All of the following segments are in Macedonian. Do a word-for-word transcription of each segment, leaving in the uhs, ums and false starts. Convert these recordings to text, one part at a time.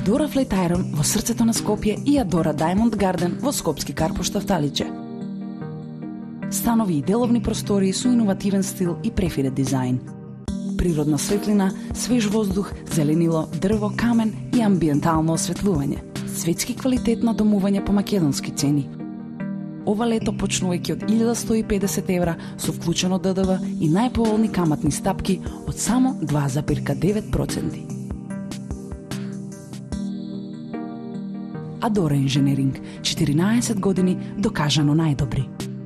Адора Флейтајрон во срцето на Скопје и Адора Даймонд Гарден во Скопски Карпуш Тафталиџе. Станови и деловни простории со иновативен стил и префирет дизајн. Природна светлина, свеж воздух, зеленило, дрво, камен и амбиентално осветлување. Светски квалитет на домување по македонски цени. Ова лето почнувајќи од илјада сто и педесет евра со вклучено Д Д В и најповолни каматни стапки од само два запирка девет проценти. Адора Инженеринг, четиринаесет години докажано најдобри.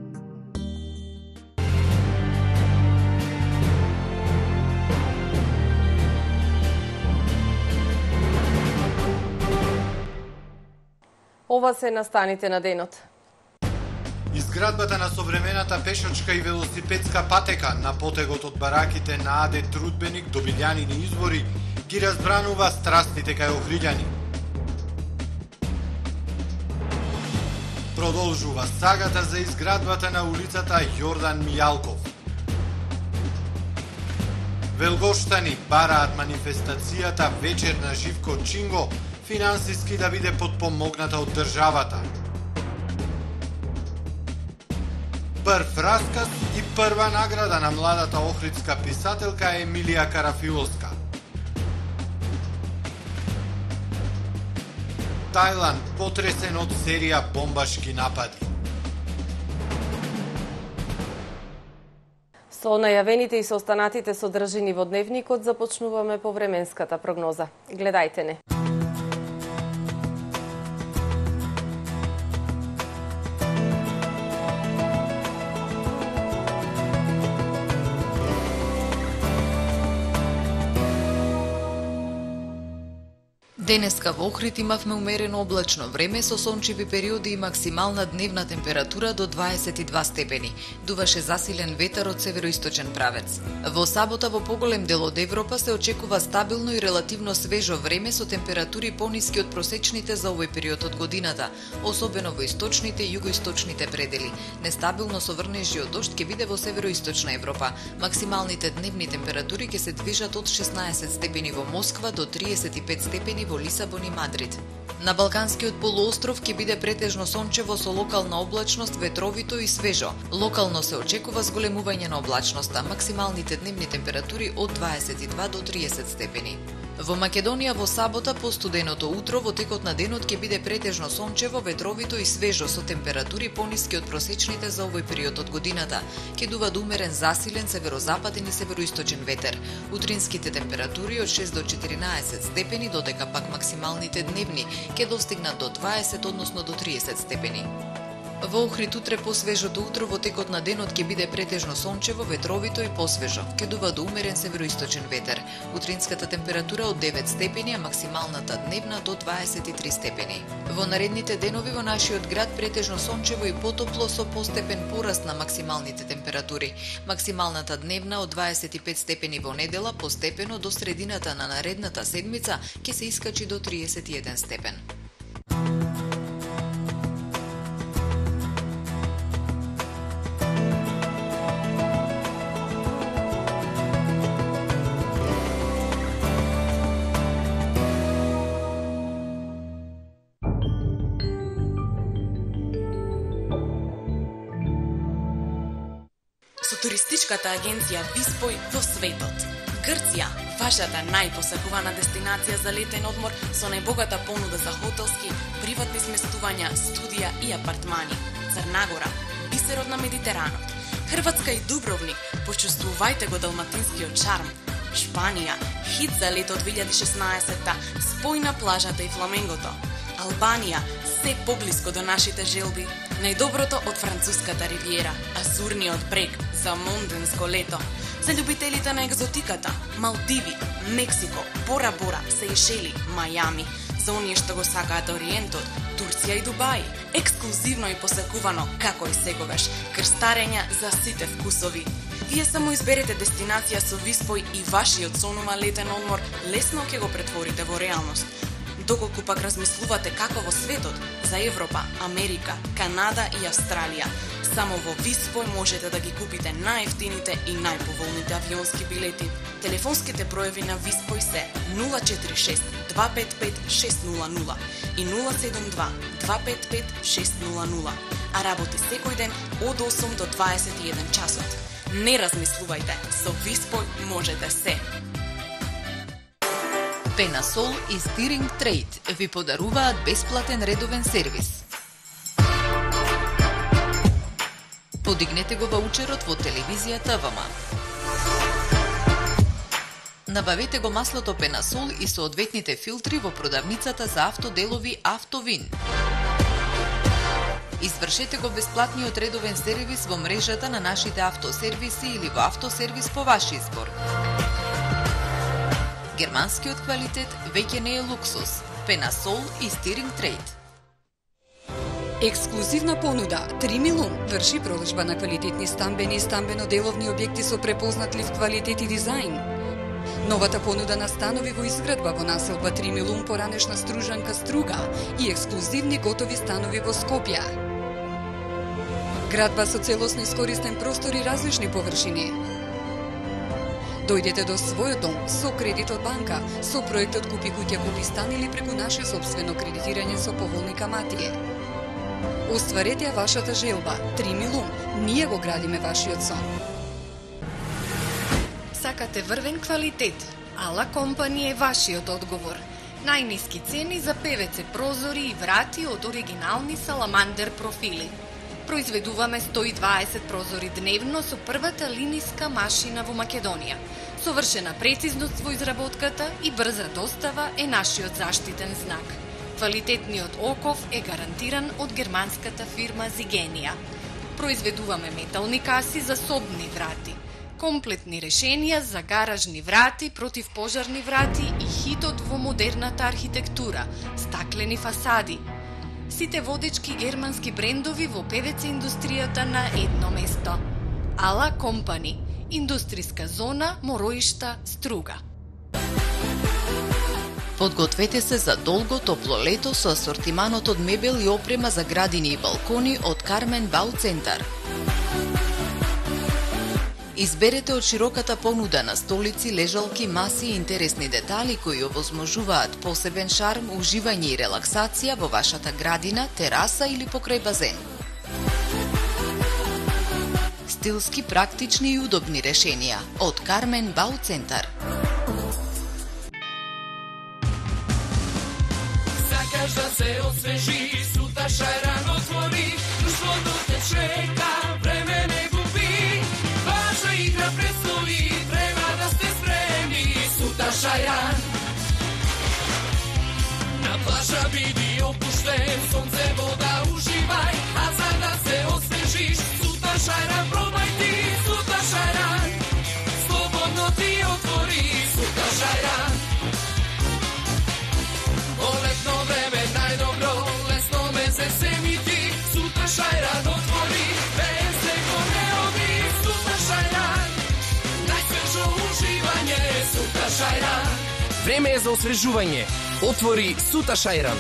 Ова се настаните на денот. Изградбата на современата пешачка и велосипедска патека на потегот од бараките на Аде Трудбеник до Билјанини извори ги разбранува страстите кај Охриѓани. Продолжува сагата за изградбата на улицата Јордан Мијалков. Велгоштани бараат манифестацијата Вечер на Живко Чинго финансиски да биде подпомогната од државата. Прв расказ и прва награда на младата охридска писателка Емилија Карафиловска. Тајланд потресен од серија бомбашки напади. Со најавените и со останатите содржини во дневникот започнуваме по временската прогноза. Гледајте не. Денеска во Охрид имавме умерено облачно време со сончеви периоди и максимална дневна температура до дваесет и два степени. Дуваше засилен ветер од североисточен правец. Во сабота во поголем дел од Европа се очекува стабилно и релативно свежо време со температури пониски од просечните за овој период од годината, особено во источните и југоисточните предели. Нестабилно со врнежи од дожд ќе биде во североисточна Европа. Максималните дневни температури ќе се движат од шеснаесет степени во Москва до триесет и пет степени во Лисабон и Мадрид. На Балканскиот полуостров ќе биде претежно сончево со локална облачност, ветровито и свежо. Локално се очекува зголемување на облачноста, максималните дневни температури од дваесет и два до триесет степени. Во Македонија во сабота по студеното утро во текот на денот ќе биде претежно сончево, ветровито и свежо со температури пониски од просечните за овој период од годината. Ќе дува до умерен засилен северозападен и североисточен ветер. Утринските температури од шест до четиринаесет степени, додека пак максималните дневни ќе достигнат до дваесет, односно до триесет степени. Во Охрид утре по свежото утро во текот на денот ќе биде претежно сончево, ветровито и посвежо. Ќе дува до умерен североисточен ветер. Утринската температура од девет степени, а максималната дневна до дваесет и три степени. Во наредните денови во нашиот град претежно сончево и потопло со постепен пораст на максималните температури. Максималната дневна од дваесет и пет степени во недела, постепено до средината на наредната седмица ќе се искачи до триесет и еден степен. Со туристичката агенција Виспој во светот. Грција, вашата најпосакувана дестинација за летен одмор со најбогата понуда за хотелски, приватни сместувања, студија и апартмани. Црнагора, бисерот на Медитеранот. Хрватска и Дубровник, почувствувајте го далматинскиот шарм. Шпанија, хит за лето две илјади и шеснаесетта, спој на плажата и фламенгото. Албанија, се поблиско до нашите желби. Најдоброто од француската ривиера, Азурниот брег за монденско лето. За љубителите на екзотиката, Малдиви, Мексико, Бора Бора, Сејшели, Мајами. За оние што го сакаат ориентот, Турција и Дубај. Ексклузивно и посекувано, како и секогаш, крстарења за сите вкусови. Вие само изберете дестинација со Виспој и вашиот сонума летен одмор лесно ќе го претворите во реалност. Доколку пак размислувате како во светот, за Европа, Америка, Канада и Австралија, само во Виспој можете да ги купите најевтините и најповолните авионски билети. Телефонските броеви на Виспој се нула четири шест два пет пет шест нула нула и нула седум два два пет пет шест нула нула, а работи секој ден од осум до дваесет и еден часот. Не размислувајте, со Виспој можете се. Пенасол и Стиринг Трейд ви подаруваат бесплатен редовен сервис. Подигнете го ваучерот во телевизијата ВМ. Набавете го маслото Пенасол и соодветните филтри во продавницата за автоделови Автовин. Извршете го бесплатниот редовен сервис во мрежата на нашите автосервиси или во автосервис по ваш избор. Германскиот квалитет веќе не е луксус. Пенасол и Стиринг Трейд. Ексклузивна понуда три милион врши продажба на квалитетни стамбени и стамбено-деловни објекти со препознатлив квалитет и дизајн. Новата понуда на станови во изградба во населба три милион поранешна Стружанка Струга и ексклузивни готови станови во Скопје. Градба со целосно искористен простор и различни површини. Дојдете до својот дом со кредит од банка, со проектот Купи куќа, купи стан или преку наше собствено кредитирање со поволни камати. Остварете ја вашата желба. три милион. Ние го градиме вашиот сон. Сакате врвен квалитет? Ала Компани е вашиот одговор. Најниски цени за певеце прозори и врати од оригинални Саламандер профили. Произведуваме сто и дваесет прозори дневно со првата линиска машина во Македонија. Совршена прецизност во изработката и брза достава е нашиот заштитен знак. Квалитетниот оков е гарантиран од германската фирма Зигенија. Произведуваме метални каси за собни врати, комплетни решенија за гаражни врати, противпожарни врати и хитот во модерната архитектура, стаклени фасади. Сите водечки германски брендови во певеце индустријата на едно место. Ала Компани, индустријска зона Мороишта, Струга. Подгответе се за долго топло лето со асортиманот од мебел и опрема за градини и балкони од Кармен Бау Центар. Изберете од широката понуда на столици, лежалки, маси и интересни детали кои овозможуваат посебен шарм, уживање и релаксација во вашата градина, тераса или покрај базен. Стилски, практични и удобни решенија од Кармен Бау Центар. Сакаш да се освежи, сута шајран отвори, друштвото те чека, време не губи. Важна игра предстои, треба да сте спремни, сута шајран. На плажа биди опуштен, сонце, вода, уживај, а за да се освежиш, сута шајран пробај ти, сута шајран. Слободно ти отвори, сута шајран. Олетно време најдобро, лесно ме се семи ти, сута шајран отвори, без него не оби, сута шајран. Најсвежо уживање, сута шајран. Време е за освежување. Отвори сута шајран.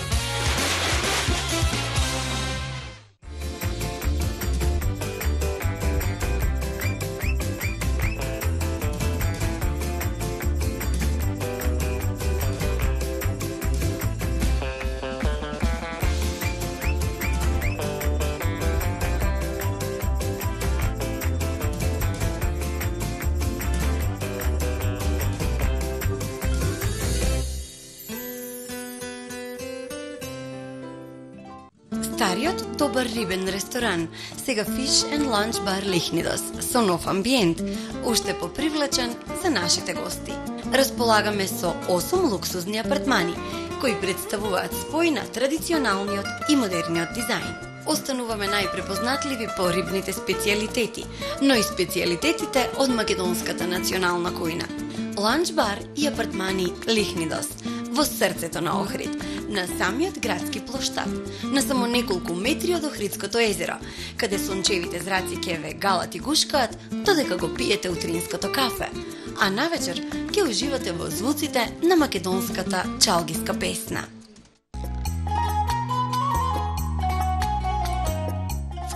Стариот добар рибен ресторан, сега Fish and Lunch Bar Лихнидос, со нов амбиент, уште попривлечен за нашите гости. Располагаме со осум луксузни апартмани, кои представуваат спој на традиционалниот и модерниот дизајн. Остануваме најпрепознатливи по рибните специјалитети, но и специјалитетите од македонската национална кујна. Ланч бар и апартмани Лихнидос, во срцето на Охрид, на самиот градски плоштад, на само неколку метри од Охридското езеро, каде сончевите зраци ќе ве галат и гушкаат, додека го пиете утринското кафе, а навечер ќе уживате во звуците на македонската чалгиска песна.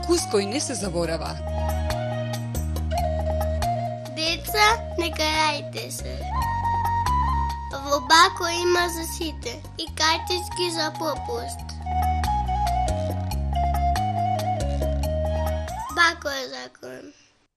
вкус кој не се заборава. Деца, не карајте се. Во Бако има за сите и картички за попуст. Бако е закон.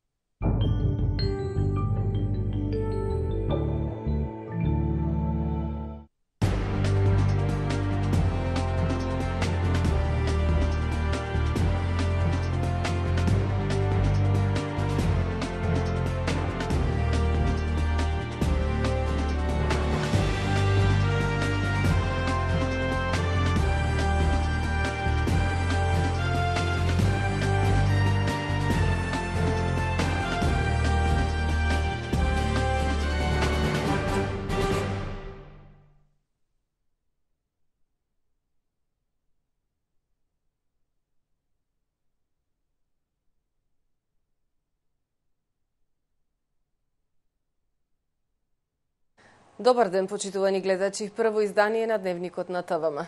Добар ден, почитувани гледачи. Прво издание на Дневникот на ТВМ.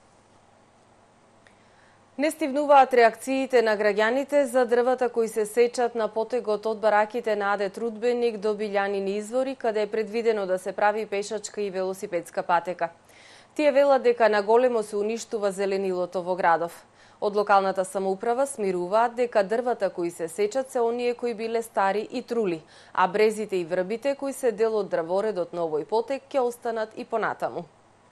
Не стивнуваат реакциите на граѓаните за дрвата кои се сечат на потегот од бараките на Аде Трудбеник до Билјанини извори, каде е предвидено да се прави пешачка и велосипедска патека. Тие велат дека наголемо се уништува зеленилото во градов. Од локалната самоуправа смируваат дека дрвата кои се сечат се оние кои биле стари и трули, а брезите и врбите кои се дел од дрворедот на овој потек ќе останат и понатаму.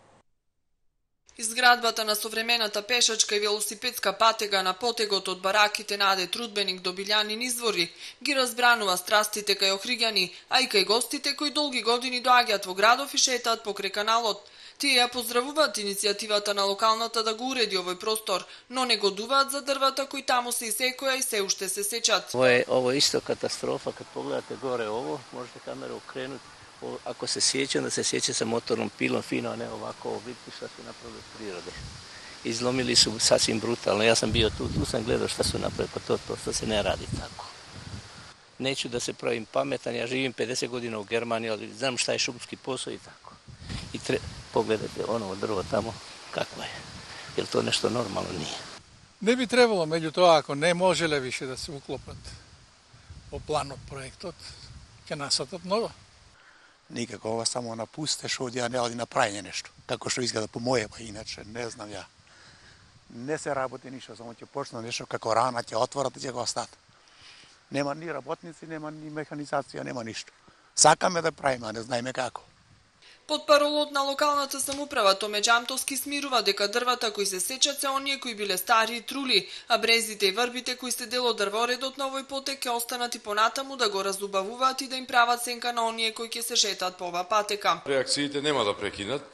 Изградбата на современата пешачка и велосипедска патека на потегот од бараките на Аде Трудбеник до Билјанин извори ги разбранува страстите кај охриѓани, а и кај гостите кои долги години доаѓаат во градов и шетаат покрај каналот. Тие ја поздравуваат иницијативата на локалната да го уреди овој простор, но негодуваат за дрвата кои таму се исекоја и се уште се сечат. Ово е, ово е исто катастрофа, кад погледате горе ово, можете камера окренути. Ако се сече, да се сече sa motornom pilom fino, a ne ovako, vidite šta su napravili od prirode. Izlomili su sasvim brutalno, ja sam bio tu, tu sam gledao šta su napravili, pa to, to, to se ne radi tako. Neću da se pravim pametan, ja živim pedeset godina u Germaniji, ali znam šta je šumski posao i tako. I tre... pogledajte ono drvo tamo, kako je. Jel to nešto normalno? Nije. Не би требало, меѓутоа, ако не можеле више да се уклопат во планот проектот, ќе насатат ново. Никако, ова само напустеш овдje, а не оди направење нешто. Како што изгледа по моје, па иначе, не знам ја. Не се работи ништо, само ќе почне нешто како рана, ќе отворат и ќе го остат. Нема ни работници, нема ни механизација, нема ништо. Сакаме да правиме, а не знаеме како. Под паролот на локалната самоуправа Томе Џамтовски смирува дека дрвата кои се сечат се оние кои биле стари и трули, а брезите и врбите кои се дел од дрворедот на овој потек ќе останат и понатаму да го разубавуваат и да им прават сенка на оние кои ќе се шетаат по оваа патека. Реакциите нема да прекинат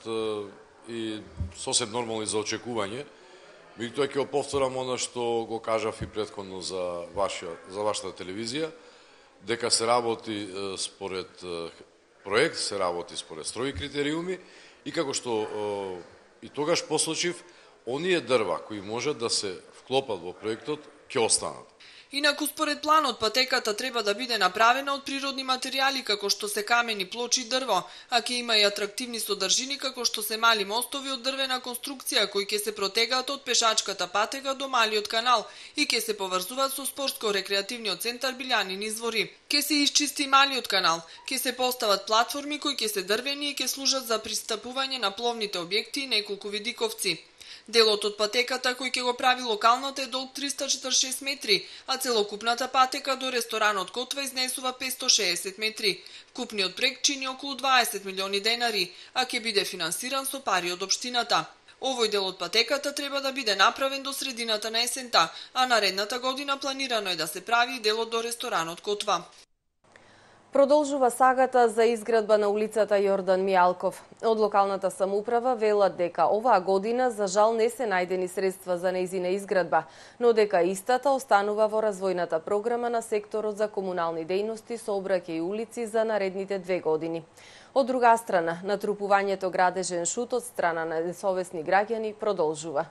и сосем нормални за очекување. Меѓутоа ќе повторам она што го кажав и претходно за ваша за вашата телевизија, дека се работи според проект, се работи според строги критериуми и како што и тогаш посочив, оние дрва кои можат да се вклопат во проектот ќе останат. Инаку според планот патеката треба да биде направена од природни материјали како што се камени, плочи и дрво, а ќе има и атрактивни содржини како што се мали мостови од дрвена конструкција кои ќе се протегаат од пешачката патека до малиот канал и ќе се поврзуваат со спортско-рекреативниот центар Билјанин извори. Ќе се исчисти малиот канал, ќе се постават платформи кои ќе се дрвени и ќе служат за пристапување на пловните објекти и неколку видиковци. Делот од патеката кој ќе го прави локалната е долг триста четиридесет и шест метри, а целокупната патека до ресторанот Котва изнесува петстотини и шеесет метри. Вкупниот проект чини околу дваесет милиони денари, а ќе биде финансиран со пари од општината. Овој дел од патеката треба да биде направен до средината на есента, а наредната година планирано е да се прави и делот до ресторанот Котва. Продолжува сагата за изградба на улицата Јордан Мијалков. Од локалната самоуправа велат дека оваа година за жал не се најдени средства за нејзина изградба, но дека истата останува во развојната програма на секторот за комунални дејности, сообраќај и улици за наредните две години. Од друга страна, натрупувањето градежен шут од страна на несовесни граѓани продолжува.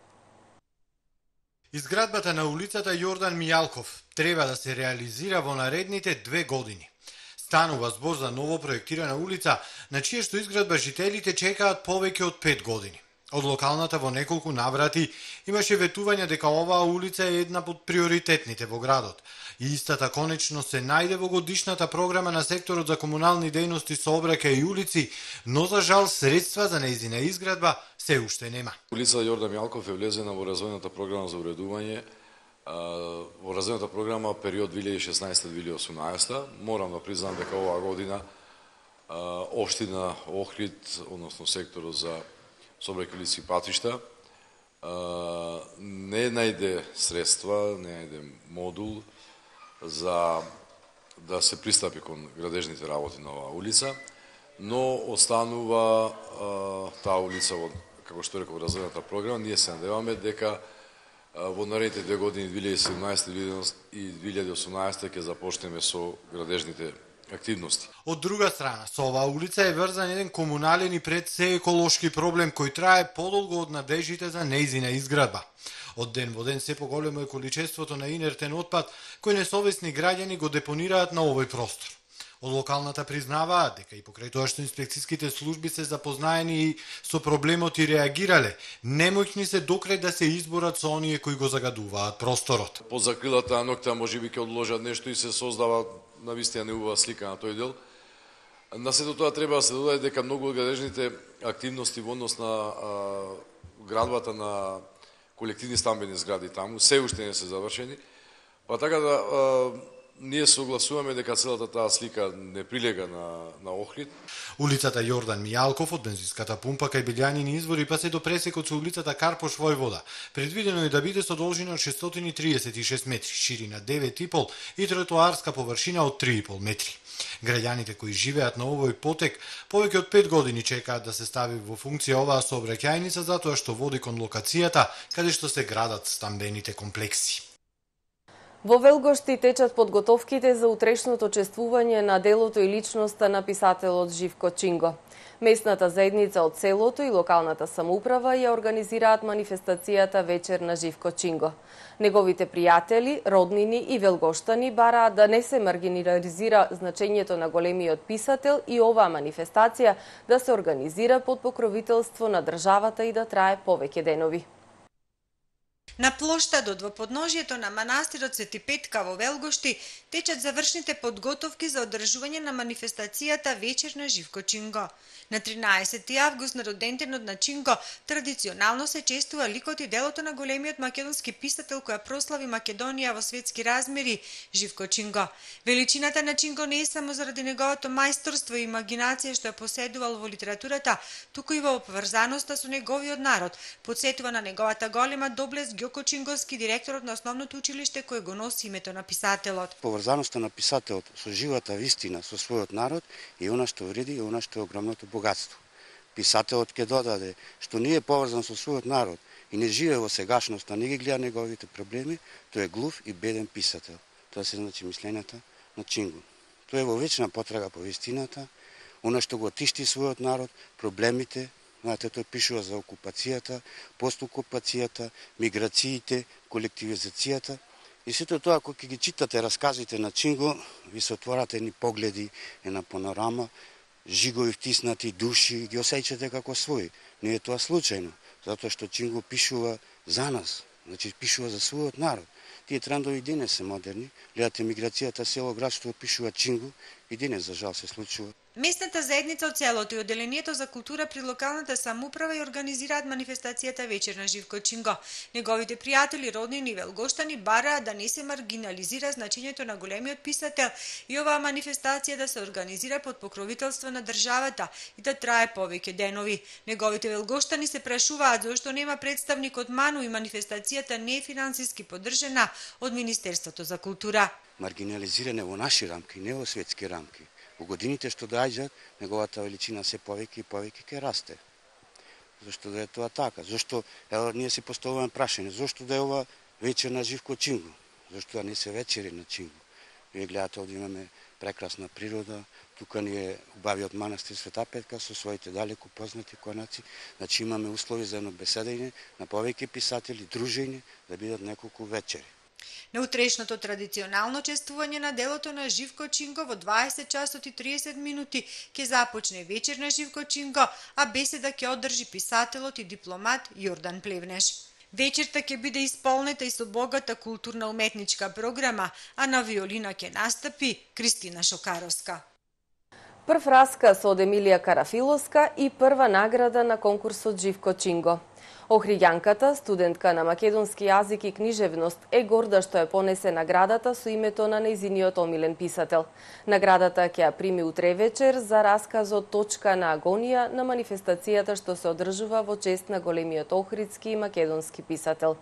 Изградбата на улицата Јордан Мијалков треба да се реализира во наредните две години. Станува збор за ново проектирана улица, на чија што изградба жителите чекаат повеќе од пет години. Од локалната во неколку наврати имаше ветување дека оваа улица е една од приоритетните во градот. И истата конечно се најде во годишната програма на секторот за комунални дејности, сообраќај и улици, но за жал средства за нејзина изградба се уште нема. Улица Јордан Мјалков е влезена во развојната програма за уредување, во развојната програма период две илјади и шеснаесета до две илјади и осумнаесета. Морам да признам дека оваа година општина Охрид, односно секторот за сообраќај, улици и патишта, не најде средства, не најде модул за да се пристапи кон градежните работи на оваа улица, но останува таа улица, како што реков, развојната програма. Ние се надеваме дека во наредните две години, две илјади и седумнаесета и две илјади и осумнаесета, ќе започнеме со градежните активности. Од друга страна, со оваа улица е врзан еден комунален и пред се еколошки проблем кој трае подолго од надежите за нејзина изградба. Од ден во ден се поголемо е количеството на инертен отпад кој несовесни граѓани го депонираат на овој простор. Од локалната признаваат дека и покрај тоа што инспекцијските служби се запознаени и со проблемот и реагирале, немоќни се докрај да се изборат со оние кои го загадуваат просторот. Под закрилата ноќта можеби ќе одложат нешто и се создава навистина неубава слика на тој дел. На сето тоа треба да се додаде дека многу од градежните активности во однос на а, градбата на колективни стамбени згради таму се уште не се завршени. Па така да а, ние согласуваме дека целата таа слика не прилега на, на Охрид. Улицата Јордан Мијалков од бензинската пумпа кај Билјанини извори па се до пресекот со улицата Карпош Војвода. Предвидено е да биде со должина од шестстотини и триесет и шест метри, ширина девет и пол и тротоарска површина од три и пол метри. Граѓаните кои живеат на овој потек повеќе од пет години чекаат да се стави во функција оваа сообраќајница затоа што води кон локацијата каде што се градат стамбените комплекси. Во Велгошти течат подготовките за утрешното чествување на делото и личноста на писателот Живко Чинго. Местната заедница од селото и локалната самоуправа ја организираат манифестацијата Вечер на Живко Чинго. Неговите пријатели, роднини и велгоштани бараат да не се маргинализира значењето на големиот писател и оваа манифестација да се организира под покровителство на државата и да трае повеќе денови. На плоштадот во подножјето на манастирот Свети Петка во Велгошти течат завршните подготовки за одржување на манифестацијата Вечер на Живко Чинго. На тринаесети август, на роденденот на Чинго, традиционално се честува ликот и делото на големиот македонски писател која прослави Македонија во светски размери, Живко Чинго. Величината на Чинго не е само заради неговото мајсторство и имагинација што ја поседувал во литературата, туку и во поврзаноста со неговиот народ, подсетува на неговата голема доблест Ѓоко Чинговски, директорот на основното училиште кој го носи името на писателот. Поврзаноста на писателот со живата вистина со својот народ е она што вреди и она што е огромното богатство. Писателот ќе додаде што не е поврзан со својот народ и не живее во сегашноста, не ги гледа неговите проблеми, тој е глув и беден писател. Тоа се значи мислената на Чинго. Тој е во вечна потрага по вистината, она што го тишти својот народ, проблемите. Знаете, тој пишува за окупацијата, постокупацијата, миграциите, колективизацијата. И сето тоа, кога ги читате расказите на Чинго, ви се отворате едни погледи, една панорама, жигови втиснати души, ги осеќате како своји. Не е тоа случајно, затоа што Чинго пишува за нас, значи пишува за својот народ. Тие трендови денес се модерни, гледате миграцијата, село, град, што пишува Чинго, и денес, за жал, се случува. Местната заедница од селото и одделението за култура при локалната самоуправа ја организираат манифестацијата Вечер на Живко Чинго. Неговите пријатели, роднини и велгоштани бараат да не се маргинализира значењето на големиот писател и оваа манифестација да се организира под покровителство на државата и да трае повеќе денови. Неговите велгоштани се прашуваат зошто нема представник од МАНУ и манифестацијата не е финансиски поддржана од Министерството за култура. Маргинализиране во наши рамки, не во светски рамки. Во годините што доаѓаат, неговата величина се повеќе и повеќе ќе расте. Зошто да е тоа така? Зошто, ево, ние си поставуваме прашање, зошто да е ова Вечер на Живко Чинго? Зошто да не се вечери на Чинго? Вие гледате, овде имаме прекрасна природа, тука ни е убавиот манастир Света Петка со своите далеку познати конаци, значи имаме услови за едно беседење на повеќе писатели, дружење, да бидат неколку вечери. На утрешното традиционално чествување на делото на Живко Чинго во дваесет часот и триесет минути ќе започне вечер на Живко Чинго, а беседа ќе одржи писателот и дипломат Јордан Плевнеш. Вечерта ќе биде исполнета и со богата културно-уметничка програма, а на виолина ќе настапи Кристина Шокаровска. Прв расказ од Емилија Карафиловска и прва награда на конкурсот Живко Чинго. Охриѓанката, студентка на македонски јазик и книжевност, е горда што ја понесе наградата со името на нејзиниот омилен писател. Наградата ќе ја прими утре вечер за расказот Точка на агонија на манифестацијата што се одржува во чест на големиот охридски и македонски писател.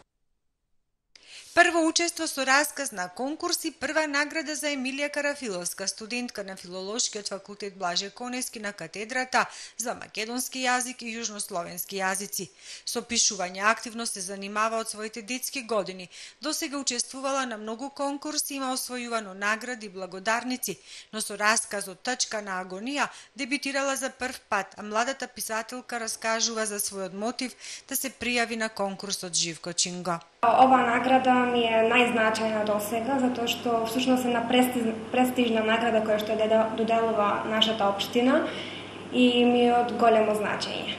Прво учество со расказ на конкурс и прва награда за Емилија Карафиловска, студентка на Филолошкиот факултет Блаже Коневски на катедрата за македонски јазик и јужнословенски јазици. Со пишување активно се занимава од своите детски години. Досега учествувала на многу конкурси, има освојувано награди и благодарници, но со расказот Точка на агонија дебитирала за прв пат, а младата писателка раскажува за својот мотив да се пријави на конкурсот Живко Чинго. Ова награда ми е најзначајна до сега, затоа што всушност е на престижна награда која што доделува нашата општина и ми е од големо значење.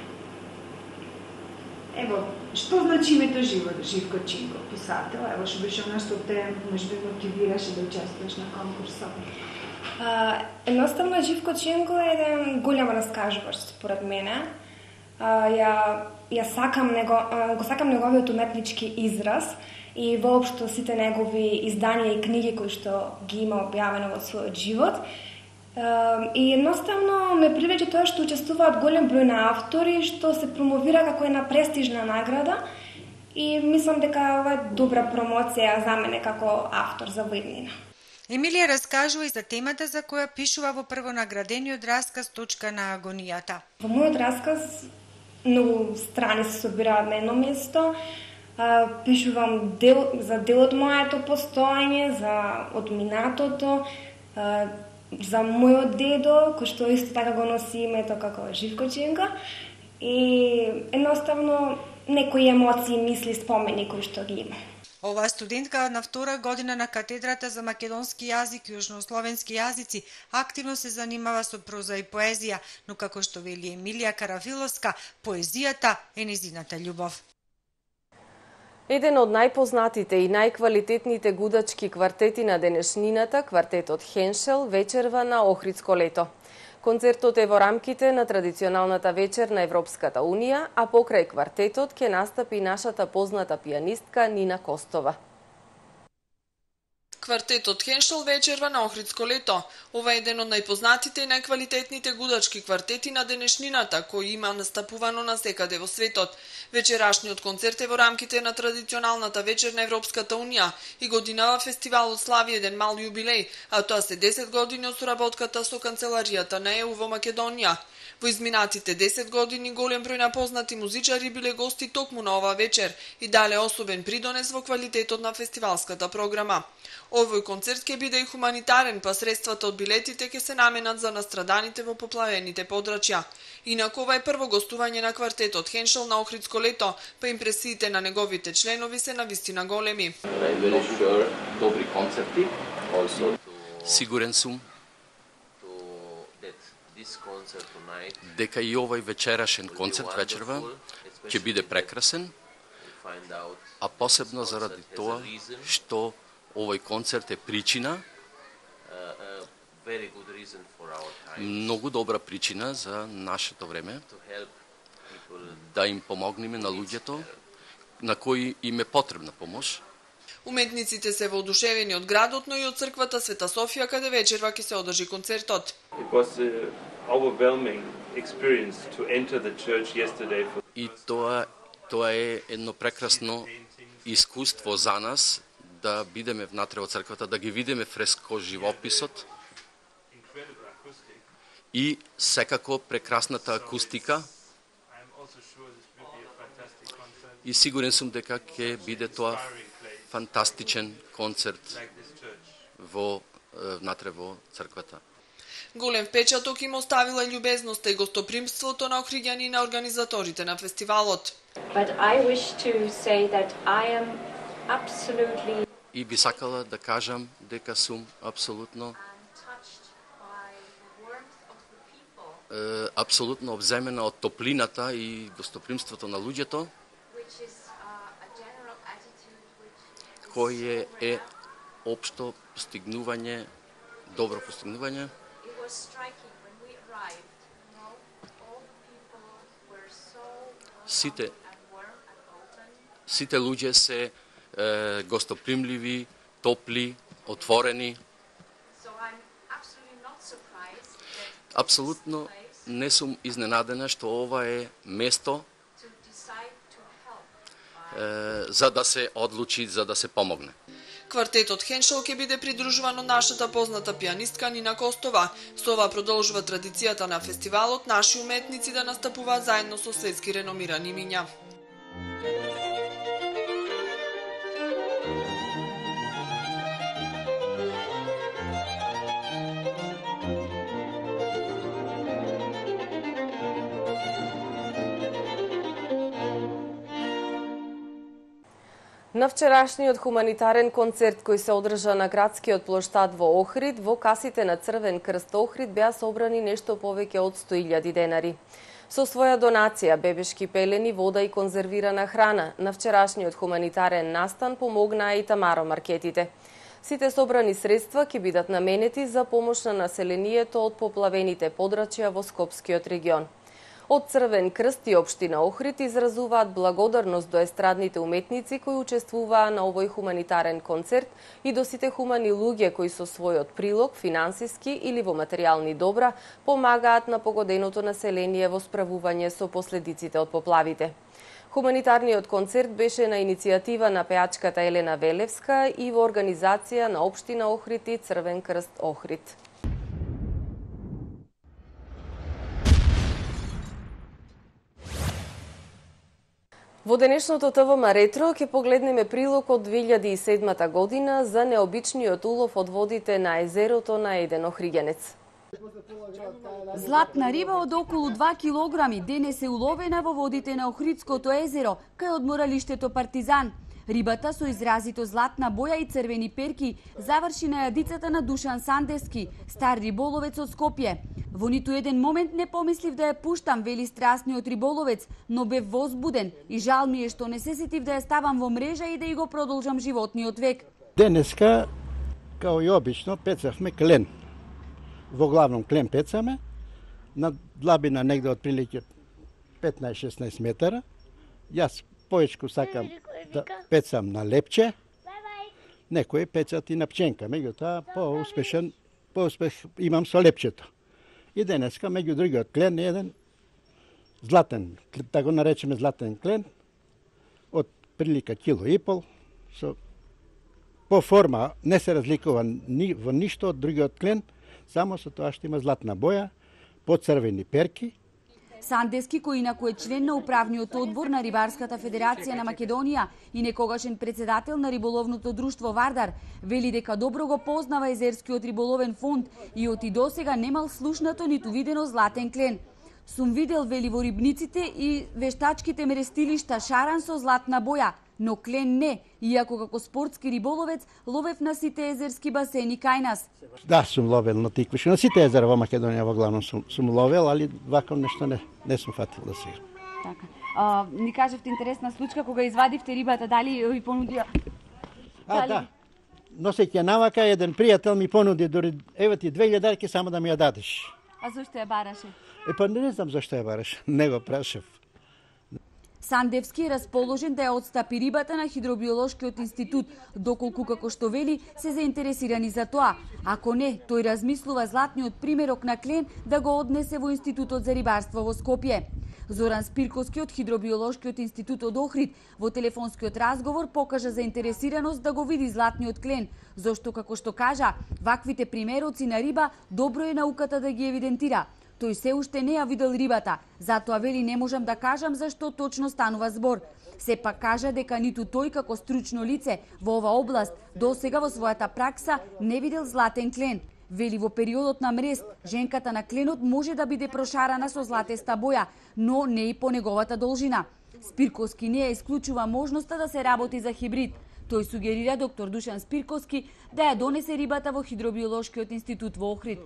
Ево, што значи името Живко Чинго, писател? Ево, што беше она што те можеби мотивираше да учествуваш на конкурсот? Едноставно, Живко Чинго е еден голем раскажувач, според мене. Ја, ја сакам него, го сакам неговиот уметнички израз и воопшто сите негови изданија и книги кои што ги има објавено во својот живот. И едноставно ме привлече тоа што учествуваат голем број на автори, што се промовира како една престижна награда и мислам дека ова е добра промоција за мене како автор за воиднина. Емилија раскажува и за темата за која пишува во првонаградениот расказ Точка на агонијата. Во мојот расказ многу страни се собираат на едно место. Пишувам дел, за дел од моето постоење, за од минатото, за мојот дедо, кој што исто така го носи името како Живко Чинго, и едноставно некои емоции, мисли, спомени кои што ги има. Оваа студентка на втора година на катедрата за македонски јазик и јужнословенски јазици активно се занимава со проза и поезија, но како што вели Емилија Карафиловска, поезијата е нејзината љубов. Еден од најпознатите и најквалитетните гудачки квартети на денешнината, квартетот Хеншел, вечерва на Охридско лето. Концертот е во рамките на традиционалната вечер на Европската Унија, а покрај квартетот ќе настапи нашата позната пијанистка Нина Костова. Квартетот Хеншел вечерва на Охридско лето. Ова е еден од најпознатите и најквалитетните гудачки квартети на денешнината, кој има настапувано насекаде во светот. Вечерашниот концерт е во рамките на традиционалната вечер на Европската Унија и годинава фестивалот слави еден мал јубилеј, а тоа се десет години од соработката со канцеларијата на Е У во Македонија. Во изминатите десет години голем број на познати музичари биле гости токму на оваа вечер и дале особен придонес во квалитетот на фестивалската програма. Овој концерт ќе биде и хуманитарен, па средствата од билетите ќе се наменат за настраданите во поплавените подрачја. Инаку ова е прво гостување на квартетот Хеншел на Охридско лето, па импресиите на неговите членови се навистина големи. Добри концерти. Сигурен сум дека и овој вечерашен концерт вечерва ќе биде прекрасен, а посебно заради тоа што овој концерт е причина, многу добра причина за нашето време, да им помогнеме на луѓето на кои им е потребна помош. Уметниците се воодушевени од градот, но и од црквата Света Софија, каде вечерва ќе се одржи концертот. И тоа, тоа е едно прекрасно искуство за нас, да бидеме внатре во црквата, да ги видиме фреско живописот и секако прекрасната акустика. И сигурен сум дека ќе биде тоа фантастичен концерт во внатре во црквата. Голем впечаток им оставила љубезноста и гостопримството на охриѓани и на организаторите на фестивалот. But I wish to say that I am absolutely и би сакала да кажам дека сум апсолутно е, апсолутно обземена од топлината и гостопримството на луѓето, кој е општо постигнување, добро постигнување. Сите сите луѓе се е, гостопримливи, топли, отворени. Апсолутно не сум изненадена што ова е место е, за да се одлучи, за да се помогне. Квартетот Хеншел ќе биде придружуван од нашата позната пианистка Нина Костова. Со ова продолжува традицијата на фестивалот наши уметници да настапуваат заедно со светски реномирани имиња. На вчерашниот хуманитарен концерт кој се одржа на градскиот плоштад во Охрид, во касите на Црвен крст Охрид беа собрани нешто повеќе од сто илјади денари. Со своја донација, бебешки пелени, вода и конзервирана храна, на вчерашниот хуманитарен настан помогнаа и Тамаро маркетите. Сите собрани средства ќе бидат наменети за помош на населението од поплавените подрачја во Скопскиот регион. Од Црвен крст и општина Охрид изразуваат благодарност до естрадните уметници кои учествуваа на овој хуманитарен концерт и до сите хумани луѓе кои со својот прилог, финансиски или во материјални добра, помагаат на погоденото население во справување со последиците од поплавите. Хуманитарниот концерт беше на иницијатива на пеачката Елена Велевска и во организација на општина Охрид и Црвен крст Охрид. Во денешното ТВМ Ретро ќе погледнеме прилог од две илјади и седма година за необичниот улов од водите на езерото на еден охриѓанец. Златна риба од околу два килограми денес е уловена во водите на Охридското езеро, кај одморалиштето Партизан. Рибата со изразито златна боја и црвени перки заврши на јадицата на Душан Сандески, стар риболовец од Скопје. Во ниту еден момент не помислив да ја пуштам, вели страстниот риболовец, но бев возбуден и жал ми е што не се сетив да ја ставам во мрежа и да ја го продолжам животниот век. Денеска, као и обично, пецавме клен. Во главном клен пецаме, на длабина негде од прилike петнаесет-шеснаесет метара. Јас поечку сакам да пецам на лепче, некои пецат и на пченка, меѓутоа по-успешен, по-успех имам со лепчето. И денеска, меѓу другиот клен, еден златен, да го наречеме златен клен, од прилика кило и пол, со, по форма не се разликува ни, во ништо од другиот клен, само со тоа што има златна боја, поцрвени перки. Сандески, кој инаку е член на управниот одбор на Рибарската федерација на Македонија и некогашен председател на риболовното друштво Вардар, вели дека добро го познава езерскиот риболовен фонд и од и досега немал слушнато ниту видено златен клен. Сум видел, вели, во рибниците и вештачките мерестилишта шаран со златна боја, но клен не, иако како спортски риболовец ловев на сите езерски басени кај нас. Да, сум ловел на тиквиши, на сите езера во Македонија во главном сум, сум ловел, али вакво нешто не, не сум фатил да сега. Така. А, ни кажавте интересна случка кога извадивте рибата, дали ви понудија? А, дали... да. Но се ќе навака, еден пријател ми понуди, дори ева ти две илјадарки само да ми ја дадеш. А зошто ја бараше? Е, па не знам зашто ја бараш, не го прашав. Сандевски е расположен да ја отстапи рибата на Хидробиолошкиот институт, доколку, како што вели, се заинтересирани за тоа. Ако не, тој размислува златниот примерок на клен да го однесе во Институтот за рибарство во Скопје. Зоран Спирковски од Хидробиолошкиот институт од Охрид во телефонскиот разговор покажа заинтересираност да го види златниот клен, зашто, како што кажа, ваквите примероци на риба добро е науката да ги евидентира. Тој се уште не ја видел рибата, затоа вели не можам да кажам зашто точно станува збор. Сепак кажа дека ниту тој како стручно лице во ова област досега во својата пракса не видел златен клен. Вели во периодот на мрест, женката на кленот може да биде прошарана со златеста боја, но не и по неговата должина. Спирковски не ја исклучува можноста да се работи за хибрид. Тој сугерира доктор Душан Спирковски да ја донесе рибата во Хидробиолошкиот институт во Охрид.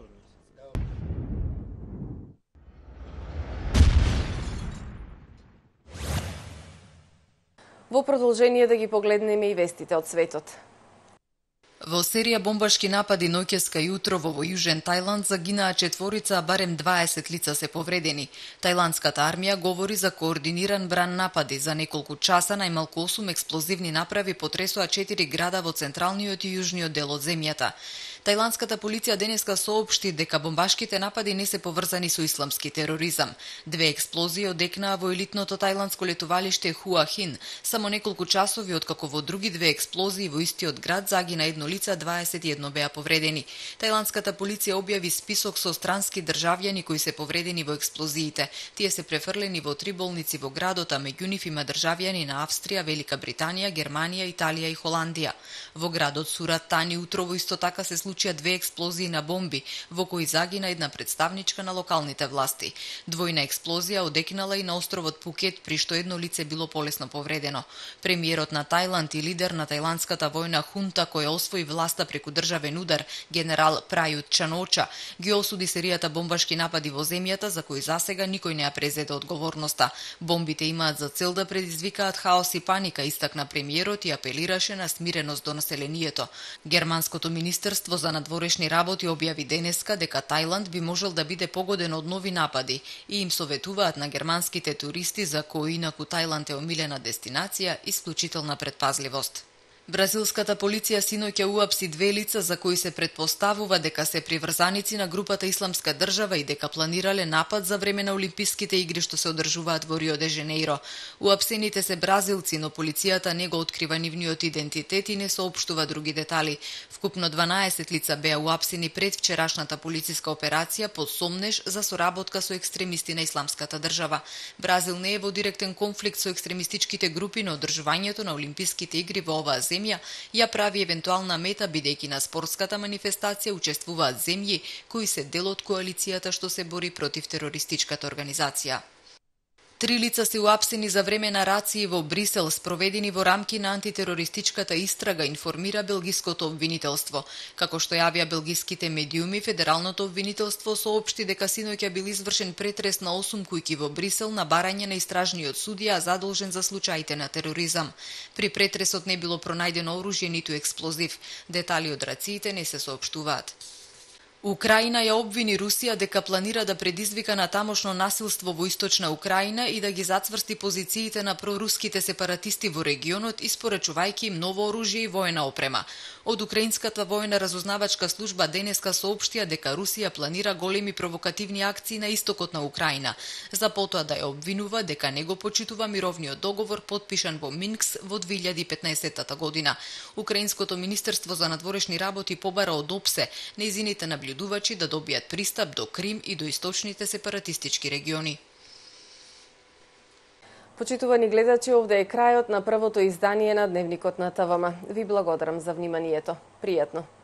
Во продолжение да ги погледнеме и вестите од светот. Во серија бомбашки напади ноќеска и утрово во Јужен Тајланд загинаа четворица, а барем дваесет лица се повредени. Тајландската армија говори за координиран бран напади. За неколку часа најмалку осум експлозивни направи потресоа четири града во централниот и јужниот дел од земјата. Тајландската полиција денеска соопшти дека бомбашките напади не се поврзани со исламски тероризам. Две експлозии одекнаа во елитното тајландско летувалиште Хуа Хин, само неколку часови откако во други две експлозии во истиот град загина едно лице, дваесет и едно беа повредени. Тајландската полиција објави список со странски државјани кои се повредени во експлозиите. Тие се префрлени во три болници во градот, а меѓу нив има државјани на Австрија, Велика Британија, Германија, Италија и Холандија. Во градот Сурат Тани утрово исто така се случија две експлозии на бомби, во кои загина една представничка на локалните власти. Двојна експлозија одекнала и на островот Пукет, при што едно лице било полесно повредено. Премиерот на Тајланд и лидер на тајландската војна хунта која освои власта преку државен удар, генерал Прајут Чаноча, ги осуди серијата бомбашки напади во земјата за кои засега никој не ја презеде одговорноста. Бомбите имаат за цел да предизвикаат хаос и паника, истакна премиерот и апелираше на смиреност до населението. Германското министерство за надворешни работи објави денеска дека Тајланд би можел да биде погоден од нови напади и им советуваат на германските туристи за кои инаку Тајланд е омилена дестинација исклучителна предпазливост. Бразилската полиција синоќа уапси две лица за кои се претпоставува дека се приврзаници на групата Исламска држава и дека планирале напад за време на Олимписките игри што се одржуваат во Рио де Женеиро. Уапсените се бразилци, но полицијата не го открива нивниот идентитет и не соопштува други детали. Вкупно дванаесет лица беа уапсени пред вчерашната полициска операција под сомнеж за соработка со екстремисти на Исламската држава. Бразил не е во директен конфликт со екстремистичките групи, но одржувањето на Олимписките игри во оваа земја ја прави евентуална мета, бидејќи на спортската манифестација учествуваат земји кои се дел од коалицијата што се бори против терористичката организација. Три лица се уапсени за време на рации во Брисел, спроведени во рамки на антитерористичката истрага, информира белгиското обвинителство. Како што јавија белгиските медиуми, федералното обвинителство соопшти дека синоќа бил извршен претрес на осум кујки во Брисел на барање на истражниот судија задолжен за случаите на тероризам. При претресот не било пронајдено оружје ниту експлозив. Детали од рациите не се соопштуваат. Украина ја обвини Русија дека планира да предизвика на тамошно насилство во источна Украина и да ги зацврсти позициите на проруските сепаратисти во регионот, испорачувајќи им ново оружје и воена опрема. Од украинската војна разузнавачка служба денеска соопштија дека Русија планира големи провокативни акции на истокот на Украина, за потоа да ја обвинува дека не го почитува мировниот договор потпишан во Минкс во две илјади и петнаесетта година. Украинското министерство за надворешни работи побара од ОПСЕ нејзините наблюдувачи да добијат пристап до Крим и до источните сепаратистички региони. Почитувани гледачи, овде е крајот на првото издание на Дневникот на ТВМ. Ви благодарам за вниманието. Пријатно.